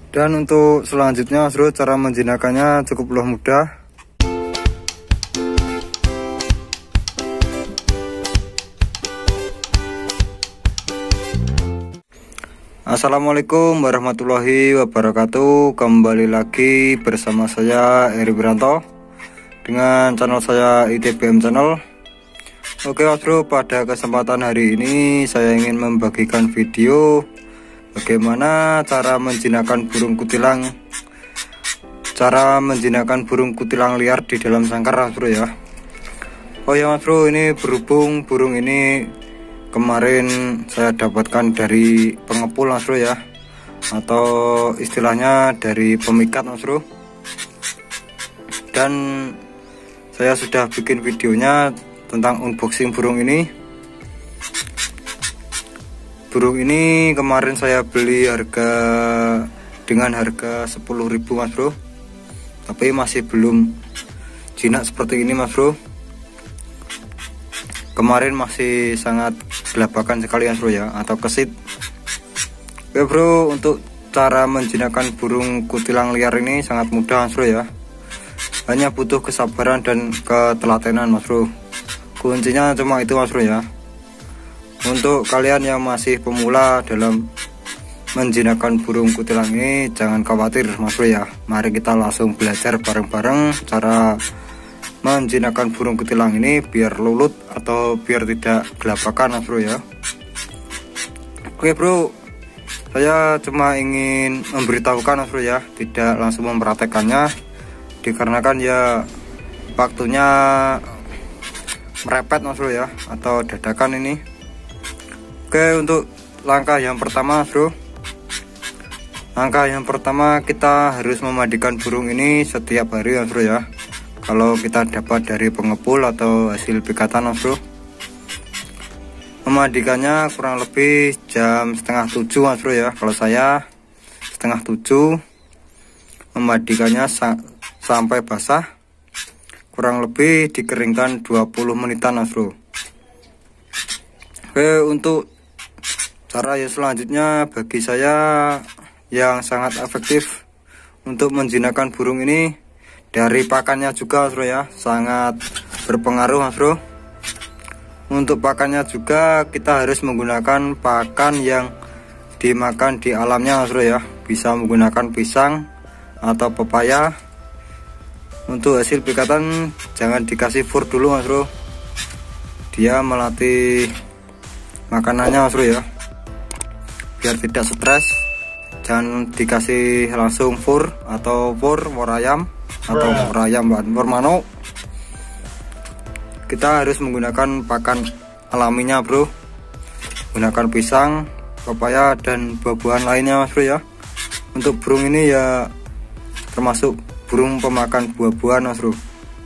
Dan untuk selanjutnya Mas Bro, cara menjinakkannya cukup mudah. Assalamualaikum warahmatullahi wabarakatuh. Kembali lagi bersama saya Eri Wiranto dengan channel saya ITBM Channel. Oke Mas Bro, pada kesempatan hari ini saya ingin membagikan video bagaimana cara menjinakkan burung kutilang liar di dalam sangkar Mas Bro ya. Oh ya Mas Bro, ini berhubung burung ini kemarin saya dapatkan dari pengepul Mas Bro ya, atau istilahnya dari pemikat Mas Bro. Dan saya sudah bikin videonya tentang unboxing burung ini. Burung ini kemarin saya beli dengan harga 10.000 Mas Bro, tapi masih belum jinak seperti ini Mas Bro. Kemarin masih sangat gelabakan sekali Mas Bro ya, atau kesit. Oke Bro, untuk cara menjinakkan burung kutilang liar ini sangat mudah Mas Bro ya. Hanya butuh kesabaran dan ketelatenan Mas Bro. Kuncinya cuma itu Mas Bro ya. Untuk kalian yang masih pemula dalam menjinakkan burung kutilang ini, jangan khawatir Mas Bro ya. Mari kita langsung belajar bareng-bareng cara menjinakkan burung kutilang ini biar lulut atau biar tidak gelabakan Mas Bro ya. Oke Bro, saya cuma ingin memberitahukan Mas Bro ya, tidak langsung mempraktekannya dikarenakan ya waktunya merepet Mas Bro ya, atau dadakan ini. Oke, untuk langkah yang pertama Mas Bro, langkah yang pertama kita harus memandikan burung ini setiap hari Mas Bro ya. Kalau kita dapat dari pengepul atau hasil pikatan Mas Bro, memandikannya kurang lebih jam setengah 7 Mas Bro ya. Kalau saya setengah 7 memandikannya sampai basah, kurang lebih dikeringkan 20 menitan Mas Bro. Oke, untuk cara yang selanjutnya bagi saya yang sangat efektif untuk menjinakkan burung ini, dari pakannya juga Mas Bro ya, sangat berpengaruh Mas Bro. Untuk pakannya juga kita harus menggunakan pakan yang dimakan di alamnya Mas Bro ya. Bisa menggunakan pisang atau pepaya. Untuk hasil pikatan jangan dikasih fur dulu Mas Bro, dia melatih makanannya Mas Bro ya, biar tidak stres. Jangan dikasih langsung fur atau fur ayam atau ayam mano. Kita harus menggunakan pakan alaminya Bro, gunakan pisang, pepaya dan buah-buahan lainnya Mas Bro ya. Untuk burung ini ya termasuk burung pemakan buah-buahan Mas Bro.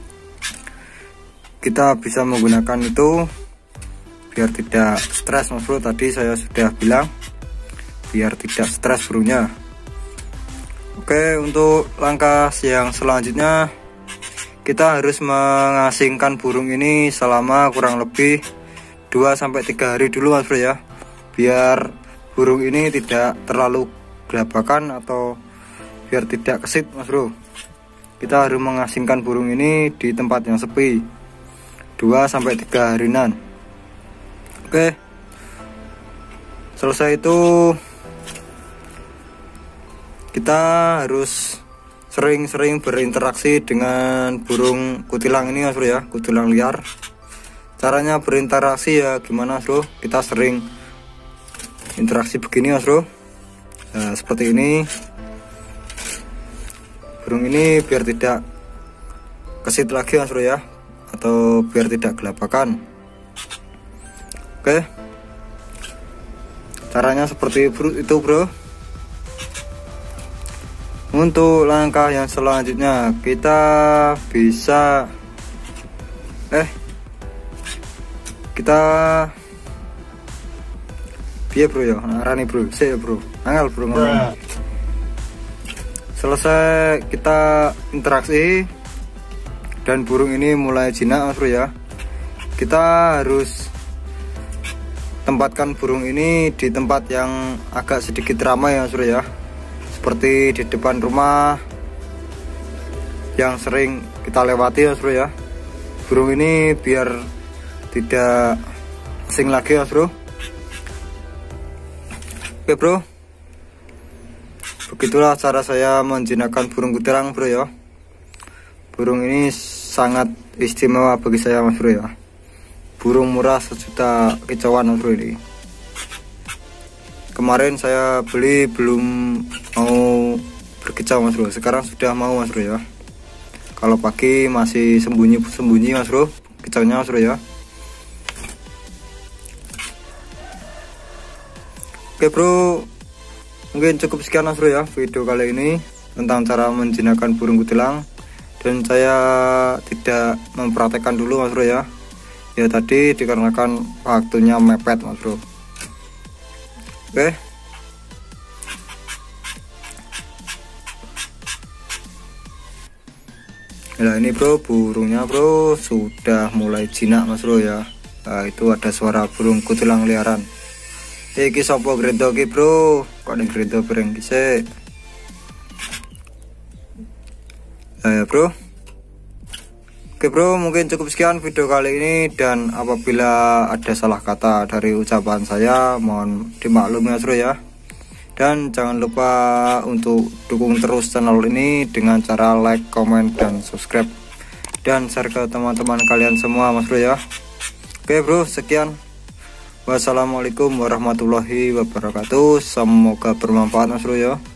Kita bisa menggunakan itu biar tidak stres Mas Bro. Tadi saya sudah bilang biar tidak stres burungnya. Oke, untuk langkah yang selanjutnya kita harus mengasingkan burung ini selama kurang lebih 2-3 hari dulu Mas Bro ya, biar burung ini tidak terlalu gelabakan atau biar tidak kesit Mas Bro. Kita harus mengasingkan burung ini di tempat yang sepi 2-3 harian. Oke, selesai itu kita harus sering-sering berinteraksi dengan burung kutilang ini Mas Bro ya, kutilang liar. Caranya berinteraksi ya gimana Mas Bro, kita sering interaksi begini Mas Bro. Nah, seperti ini. Burung ini biar tidak kesit lagi Mas Bro ya, atau biar tidak gelabakan. Oke, caranya seperti itu Bro. Untuk langkah yang selanjutnya kita bisa biar Bro ya, arani Bro, saya Bro, angel Bro ngomong. Selesai kita interaksi dan burung ini mulai jinak Mas Bro ya, kita harus tempatkan burung ini di tempat yang agak sedikit ramai ya Mas Bro ya, seperti di depan rumah yang sering kita lewati Mas Bro ya. Burung ini biar tidak asing lagi Mas Bro. Oke bro, begitulah cara saya menjinakkan burung kutilang bro ya. Burung ini sangat istimewa bagi saya Mas Bro ya. Burung murah sejuta kicauan Mas Bro ini. Kemarin saya beli belum mau berkicau Mas Bro, sekarang sudah mau Mas Bro ya. Kalau pagi masih sembunyi Mas Bro, kicaunya Mas Bro ya. Oke bro, mungkin cukup sekian Mas Bro ya video kali ini tentang cara menjinakkan burung kutilang. Dan saya tidak mempraktekkan dulu Mas Bro ya. Ya tadi dikarenakan waktunya mepet Mas Bro. Oke. Nah ini bro, burungnya bro sudah mulai jinak Mas Bro ya. Nah, itu ada suara burung kutilang liaran. Iki sopo gredo ki bro, kok ning gredo bareng ki sik. Ya bro. Oke bro, mungkin cukup sekian video kali ini, dan apabila ada salah kata dari ucapan saya mohon dimaklumi Mas Bro ya. Dan jangan lupa untuk dukung terus channel ini dengan cara like, comment, dan subscribe, dan share ke teman-teman kalian semua Mas Bro ya. Oke bro, sekian. Wassalamualaikum warahmatullahi wabarakatuh. Semoga bermanfaat Mas Bro ya.